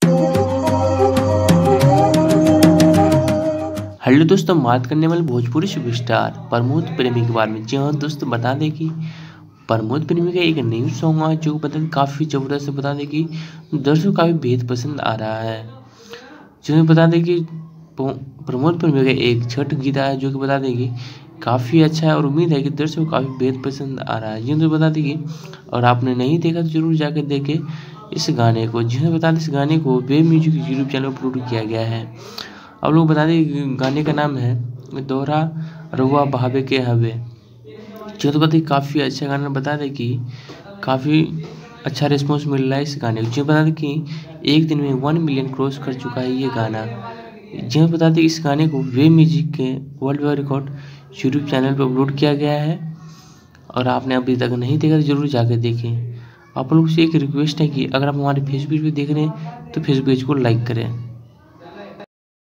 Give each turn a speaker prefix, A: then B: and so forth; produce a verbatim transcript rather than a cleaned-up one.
A: Hello दोस्तों, हम बात करने वाले भोजपुरी सुपरस्टार प्रमोद प्रेमी के बारे में। जी हाँ दोस्तों, बता दें कि प्रमोद प्रेमी का एक न्यू सॉन्ग है जो बता दें काफ़ी ज़बरदस्त। बता दें कि दर्शकों को काफ़ी बेहद पसंद आ रहा है। जो बता दें कि प्रमोद प्रेमी का एक छठ गीत आया जो कि बता दें कि काफ़ी अच्छा है और उम्मीद है कि दर्शकों को काफ़ी बेहद पसंद आ रहा है। जी तो बता दें कि और आपने नहीं देखा तो जरूर जाकर देखें इस गाने को। जी बता दें इस गाने को वे म्यूजिक यूट्यूब चैनल पर अपलोड किया गया है। आप लोग बता दें गाने का नाम है दोहरा रउआ बहावे के हवे। जो तो बता काफ़ी अच्छा गाना। बता दें कि काफ़ी अच्छा रिस्पॉन्स मिल रहा है इस गाने को। जो बता दें कि एक दिन में वन मिलियन क्रॉस कर चुका है ये गाना। जो बता दें इस गाने को वे म्यूजिक के world wide record YouTube channel पर अपलोड किया गया है और आपने अभी तक नहीं देखा तो जरूर जाकर देखें। आप लोग से एक रिक्वेस्ट है कि अगर आप हमारे फेसबुक पे देख रहे हैं तो फेसबुक पेज को लाइक करें।